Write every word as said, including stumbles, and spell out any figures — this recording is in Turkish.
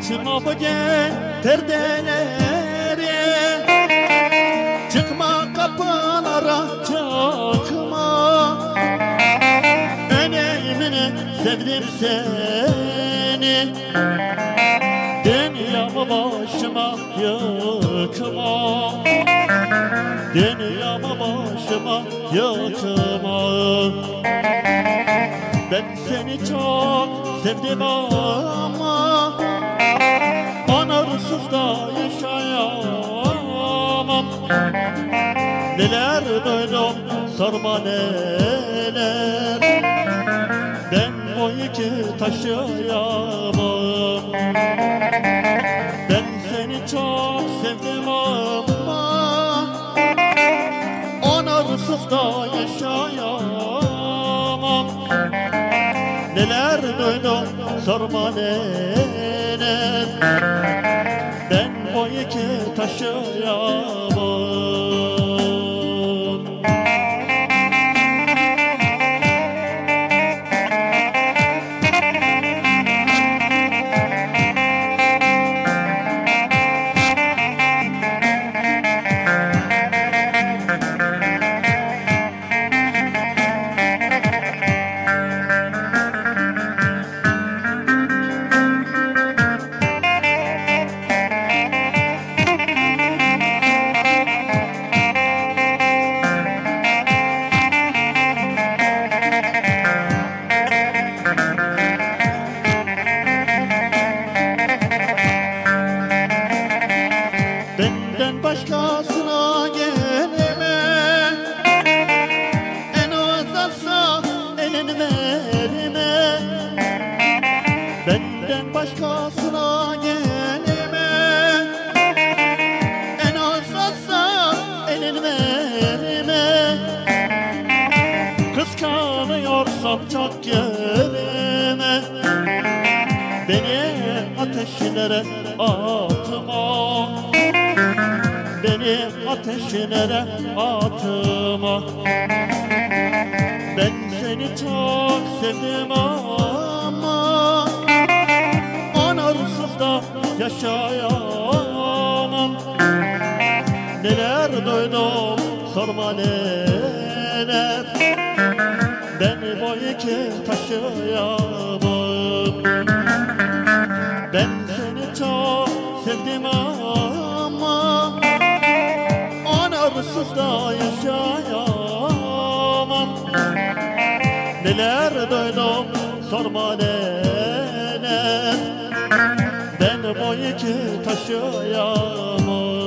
Açma bu perdeleri, çıkma kapılara, çıkma. Önemini sevdim seni, dünyamı başıma yıkma. Dünyamı başıma yıkma. Ben seni çok sevdim ama onursuz da yaşayamam. Neler duydum sorma neler, ben bu yükü taşıyamam. Ben seni çok sevdim ama onursuz da yaşayamam. Neler duydum sorma neler, ben bu yükü taşıyamam. Benden başkasına gelme, en uzaksa elini verme. Benden başkasına gelme, en uzaksa elini verme. Kıskanıyorsam çok görme, beni ateşlere atma. Beni ateşlere atma. Ben seni çok sevdim ama onursuz da yaşayamam. Neler duydum sorma neler, ben bu yükü taşıyamam. Ben seni çok sevdim ama onursuz da yaşayamam. Neler duydum sorma neler, ben bu yükü taşıyamam.